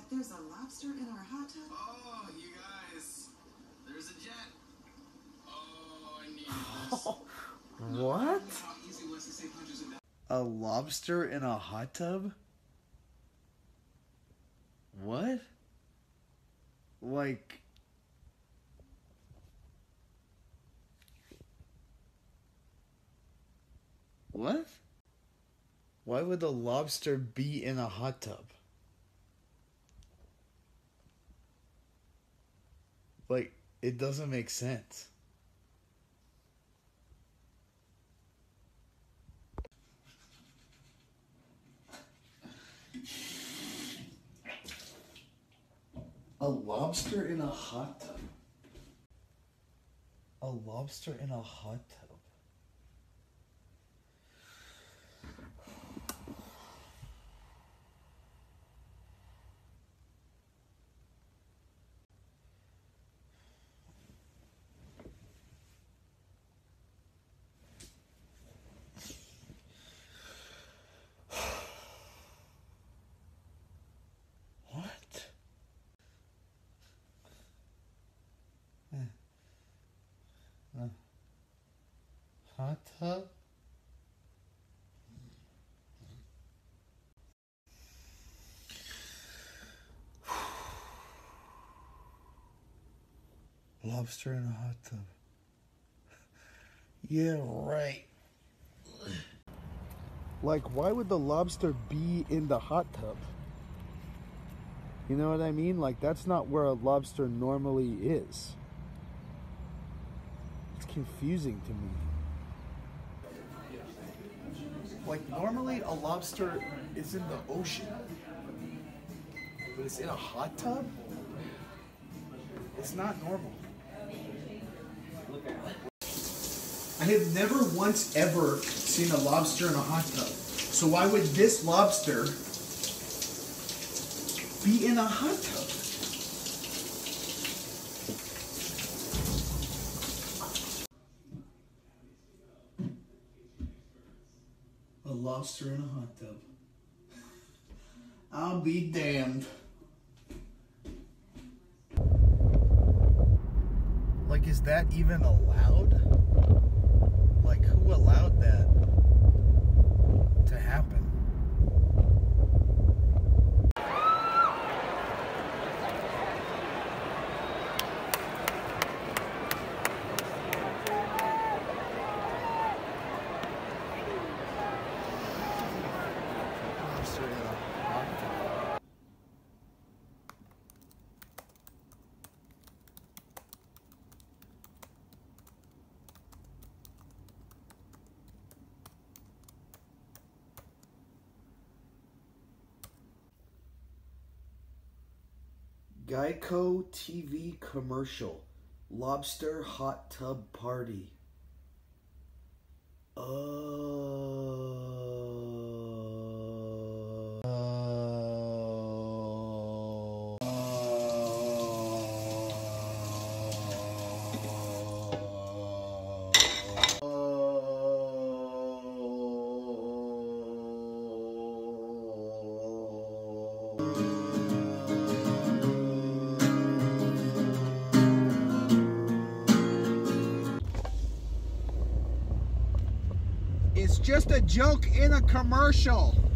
There's a lobster in our hot tub? Oh, you guys. There's a jet. Oh, I needed this. What? A lobster in a hot tub? What? Like... What? Why would a lobster be in a hot tub? Like, it doesn't make sense. A lobster in a hot tub. A lobster in a hot tub. Hot tub? Lobster in a hot tub. Yeah, right. Like, why would the lobster be in the hot tub? You know what I mean? Like, that's not where a lobster normally is. It's confusing to me. Like, normally a lobster is in the ocean, but it's in a hot tub? It's not normal. I have never once ever seen a lobster in a hot tub. So why would this lobster be in a hot tub? A lobster in a hot tub. I'll be damned. Like, is that even allowed? Like, who allowed that to happen? Geico TV commercial. Lobster hot tub party. It's just a joke in a commercial.